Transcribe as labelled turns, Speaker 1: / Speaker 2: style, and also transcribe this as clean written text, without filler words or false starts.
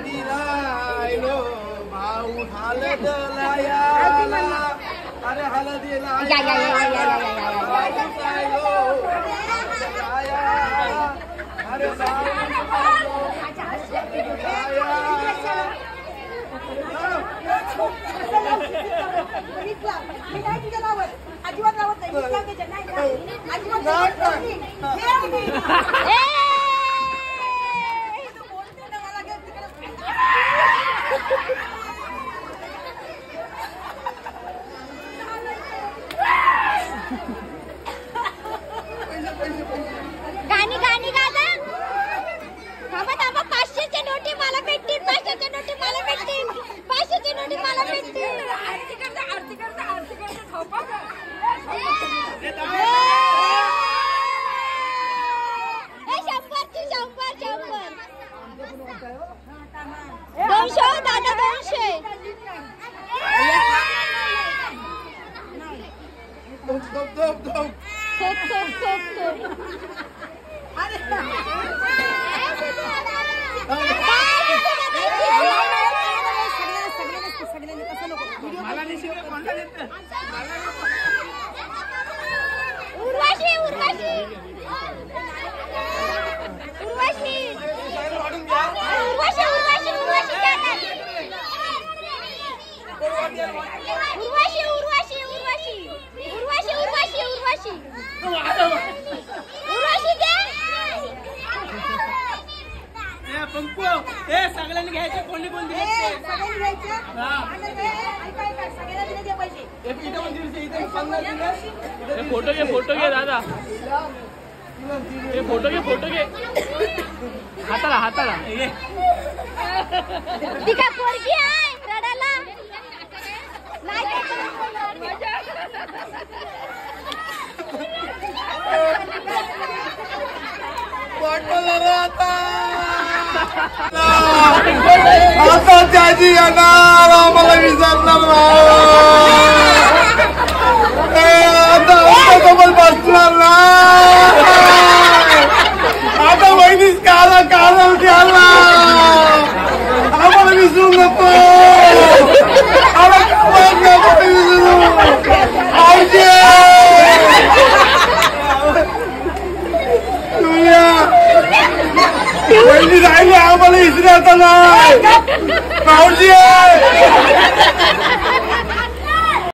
Speaker 1: हळदी राहिलो भाऊ हळद लायाला अरे हळदी लायाला अरे
Speaker 2: अजिबात लावत नाही
Speaker 3: गाणी गाणी गाजा थांबा थांबा 500च्या नोटी मला भेटतील 500च्या नोटी मला भेटतील 500च्या नोटी मला भेटतील आरती करता ए 100 दादा 200 उर्वशी
Speaker 1: पंकू हे सगळ्यांनी घ्यायचे कोणी कोण दिले फोटो घे दादा फोटो घे हाताला
Speaker 3: ती काय पोरगी आहे रडायला
Speaker 1: आता त्याची येणार आम्हाला विसरणार आता डबल बसणार ना आता बहिणीच काला द्याला आम्हाला विसरू नको बहिणी राहिली आम्हाला विसरता नाही